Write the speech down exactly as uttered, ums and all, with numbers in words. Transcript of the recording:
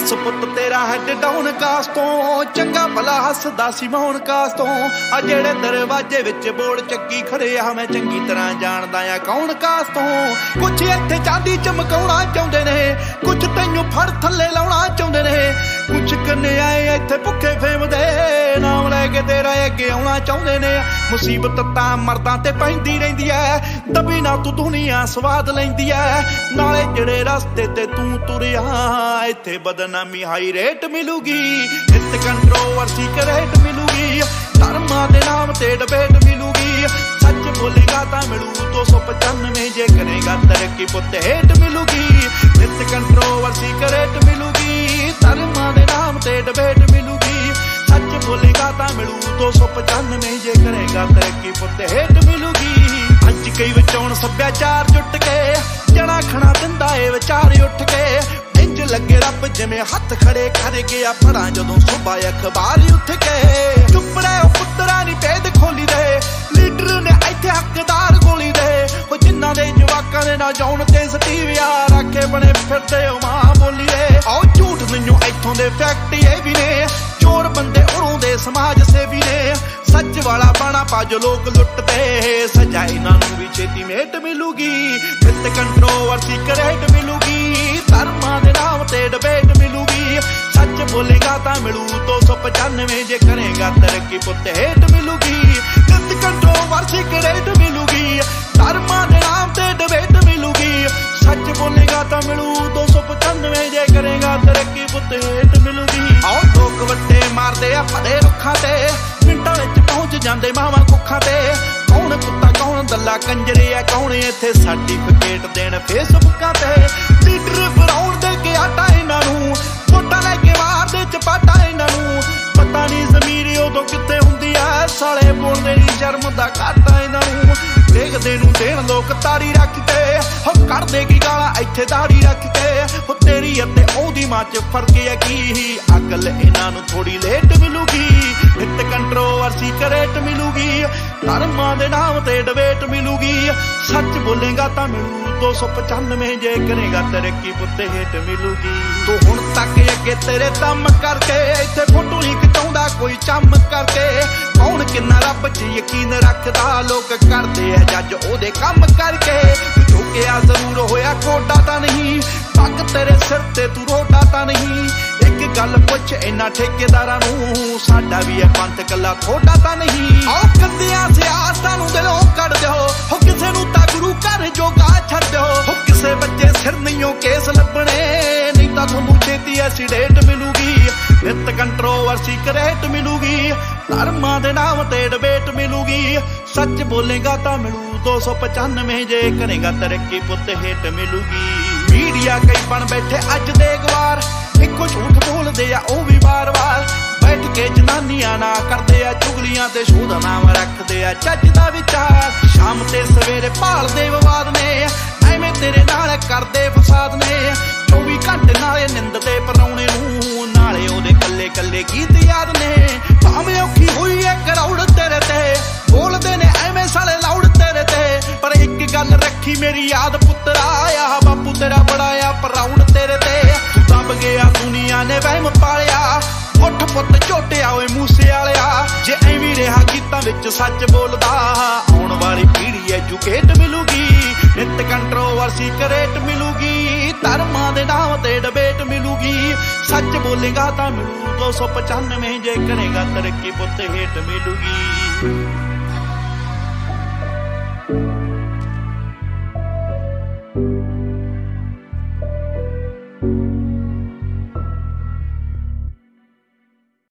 दस पुत तेरा हैड डाउन कास तो चंगा भला हसदा सी मौन कास तो आ जेड़े दरवाजे विच बोर्ड चक्की खड़े आ मैं चंगी तरह जानदा आ कौन कास तो कुछ इत्थे चांदी चमकाउणा चाहुंदे ने कुछ तैनूं फड़ थल्ले लाउणा चाहुंदे ने कुछ कन्याए इत्थे भुखे फेमदे नाम लैके तेरा अगे आउणा चाहुंदे ने मुसीबत तां मर्दां ते पैंदी रहिंदी ऐ दबी ना तू दुनिया स्वाद लैंदी ऐ नाले जेड़े रस्ते ते तू तुरिया इत्थे बदनामी हाई रेट मिलूगी इस कंट्रोवर्सी करेट मिलूगी धर्मां दे नाम ते डिबेट मिलूगी सच बोलेगा तां मिलू दो सौ पचानवे जे करेगा तरक्की पुत हेट मिलूगी इस कंट्रोवर्सी करेट मिलूगी धर्मां दे नाम ते डिबेट मिलूगी सच बोलेगा तां मिलू दो सौ पचानवे जे करेगा तरक्की पुत हेट मिलूगी अज कई विचौण सभ्याचार जुट के जड़ा खड़ा दिंदा ए विचार उठ के इंज लगे रब जिवें हथ खड़े कर गया पढ़ा जदों सुबह अखबार उठ के चुप रहे पुत्तरा नी भेद खोली दे लीडर ने इत्थे हकदार गोली दे जिन्हां दे जवाकां दे ना जाउण ते सटीविया रखे बने फिरदे ओ मां बोली दे आओ झूठ नहियों इत्थों दे फैक्ट ये भी ने चोर बंदे उरों दे समाज सेवी ने सच वाला बाणा पज लोग लुटते सजा इन्हां नूं भी छेती मेट मिलूगी इस कंट्रोवर्सी करेट मिलूगी धर्मां दे नाम ते डिबेट मिलूगी सच बोलेगा तां मिलू दो सौ पचानवे जे करेगा तरक्की पुत हेट मिलूगी इस कंट्रोवर्सी करेट मिलूगी धर्मां दे नाम ते डिबेट मिलूगी सच बोलेगा तां मिलू दो सौ पचानवे जे करेगा तरक्की पुत हेट मिलूगी आओ लोग वट्टे मारदे आ फड़े रुखां ते मिंटां विच पहुंच जांदे मावां कुखां ते कौन कुत्ता कौन दल्ला कंजरे आ कौन इत्थे सर्टिफिकेट देण फेसबुकां ते लीडर फराउण दे के आटा इन्हां नूं वोटां लैके मार दे चपाटा इन्हां नूं पता नहीं ज़मीर उदों कित्थे हुंदी ऐ साले बोलदे नी शर्म दा घाटा इन्हां नूं देखदे नूं देण लोक तारी रख के हो कढदे की गालां इत्थे दाढ़ी रख के हो तेरी अते ओहदी मां च फर्क है की अकल इन्हां नूं थोड़ी लेट मिलूगी इत्त कंट्रोवर्सी करेट मिलूगी धर्मां दे नाम ते डिबेट मिलूगी सच बोलेगा तां मिलू दो सौ पचानवे जे करेगा तरक्की पुत हेट मिलूगी तू हुण तक अगे तेरे दम करके इत्थे फोटो ही खिचाउंदा कोई चम करके कौन किन्ना रब च यकीन रखदा लोक करदे आ जज ओहदे कम करके झुकिया जरूर होया कोडा तां नहीं पग तेरे सिर ते तू रोडा तां नहीं एक गल पुछ इन्हां ठेकेदारां नूं साडा भी है पंथ कल्ला थोड़ा तां नहीं आओ कंदियां सियासतां नूं दिलों कढ दिओ हो किसे नूं तां गुरु घर जोगा छड्ड दिओ हो किसे बच्चे सिर नहींओ केस लभणे नहीं तां तुहानूं छेती एक्सीडेंट मिलूगी नित कंट्रोवर्सी करेट मिलूगी धर्मां दे नाम ते डिबेट मिलूगी सच बोलेगा तां मिलू दो सौ पचानवे जे करेगा तरक्की पुत हेट मिलूगी मीडिया कई बन बैठे अज दे गवार इको झूठ बोलदे आ ओ भी बार बार बैठ के जनानियां ना करदे आ चुगलियां ते शोध नाम रखदे आ जज दा विचार शाम ते सवेरे भालदे विवाद ने एवें तेरे नाल करदे फसाद ने चौबी घंटे नाले निंददे परौणे नूं नाले ओहदे कल्ले कल्ले गीत याद ने भावें औखी होई ऐ करौड़ तेरे ते बोलदे ने एवें साले लाउड तेरे ते पर एक गल रखी मेरी याद पुत्तरा आ बापू तेरा बड़ा आ प्राउड तेरे ते दब गया दुनिया ने वहम पालिया उठ पुत झोटिया ओए मूसे वालिया जे एवीं रहा गीतां विच सच बोलदा आउण वाली पीढ़ी एजुकेट मिलूगी नित कंट्रोवर्सी करेट मिलूगी धर्मां दे नाम ते डिबेट मिलूगी सच बोलेगा तां मिलू दो सौ पचानवे जे करेगा तरक्की पुत हेट मिलूगी।